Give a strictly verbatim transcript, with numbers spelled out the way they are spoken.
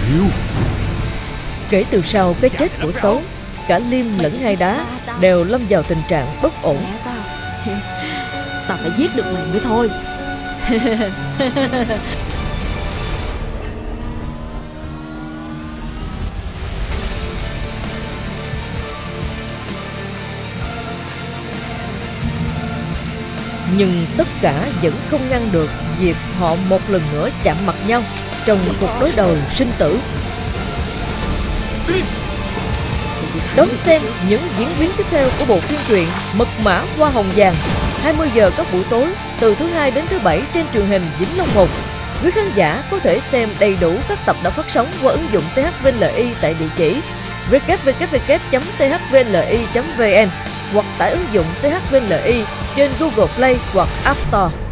nhiều. Kể từ sau cái chết của Xấu, cả Liêm lẫn Hai Đá đều lâm vào tình trạng bất ổn. Mẹ tao Tao phải giết được mày mới thôi. Nhưng tất cả vẫn không ngăn được việc họ một lần nữa chạm mặt nhau trong cuộc đối đầu sinh tử. Đón xem những diễn biến tiếp theo của bộ phim truyện Mật Mã Hoa Hồng Vàng, hai mươi giờ các buổi tối từ thứ hai đến thứ bảy trên truyền hình Vĩnh Long một. Quý khán giả có thể xem đầy đủ các tập đã phát sóng qua ứng dụng tê hát vê en lờ i tại địa chỉ w w w chấm t h v n l i chấm v n hoặc tải ứng dụng tê hát vê en lờ i trên Google Play hoặc App Store.